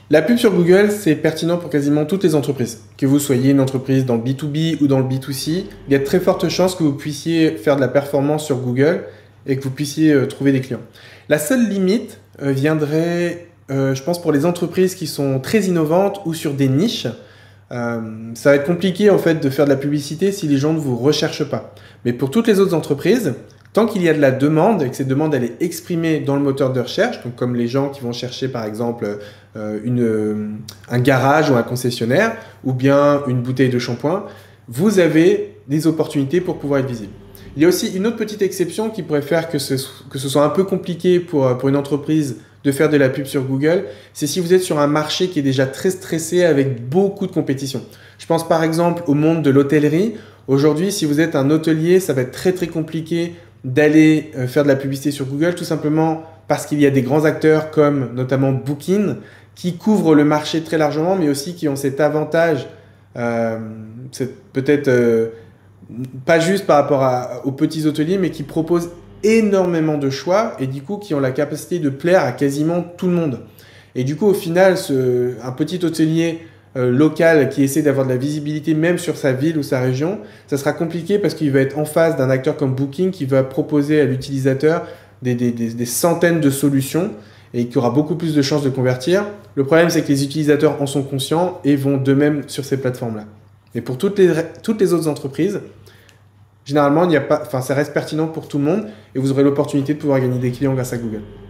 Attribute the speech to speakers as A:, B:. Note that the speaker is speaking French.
A: La pub sur Google, c'est pertinent pour quasiment toutes les entreprises. Que vous soyez une entreprise dans le B2B ou dans le B2C, il y a de très fortes chances que vous puissiez faire de la performance sur Google et que vous puissiez trouver des clients. La seule limite viendrait, je pense, pour les entreprises qui sont très innovantes ou sur des niches. Ça va être compliqué en fait de faire de la publicité si les gens ne vous recherchent pas. Mais pour toutes les autres entreprises, tant qu'il y a de la demande et que cette demande elle est exprimée dans le moteur de recherche, donc comme les gens qui vont chercher par exemple un garage ou un concessionnaire ou bien une bouteille de shampoing, vous avez des opportunités pour pouvoir être visible. Il y a aussi une autre petite exception qui pourrait faire que ce soit un peu compliqué pour une entreprise de faire de la pub sur Google, c'est si vous êtes sur un marché qui est déjà très stressé avec beaucoup de compétition. Je pense par exemple au monde de l'hôtellerie. Aujourd'hui, si vous êtes un hôtelier, ça va être très très compliqué d'aller faire de la publicité sur Google, tout simplement parce qu'il y a des grands acteurs comme notamment Booking qui couvrent le marché très largement, mais aussi qui ont cet avantage, c'est peut-être pas juste par rapport aux petits hôteliers, mais qui proposent énormément de choix et du coup qui ont la capacité de plaire à quasiment tout le monde. Et du coup, au final, un petit hôtelier local qui essaie d'avoir de la visibilité même sur sa ville ou sa région, ça sera compliqué parce qu'il va être en face d'un acteur comme Booking qui va proposer à l'utilisateur des centaines de solutions et qui aura beaucoup plus de chances de convertir. Le problème, c'est que les utilisateurs en sont conscients et vont d'eux-mêmes sur ces plateformes-là. Et pour toutes les autres entreprises, généralement, ça reste pertinent pour tout le monde et vous aurez l'opportunité de pouvoir gagner des clients grâce à Google.